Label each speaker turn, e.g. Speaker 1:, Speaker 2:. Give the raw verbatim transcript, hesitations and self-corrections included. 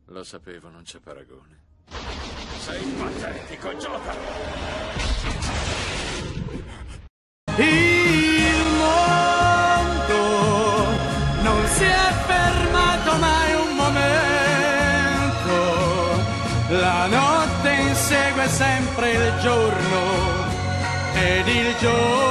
Speaker 1: Lo sapevo, non c'è paragone.
Speaker 2: Sei patetico, gioca!
Speaker 3: Il mondo non si è fermato mai un momento. La notte insegue sempre il giorno ed il giorno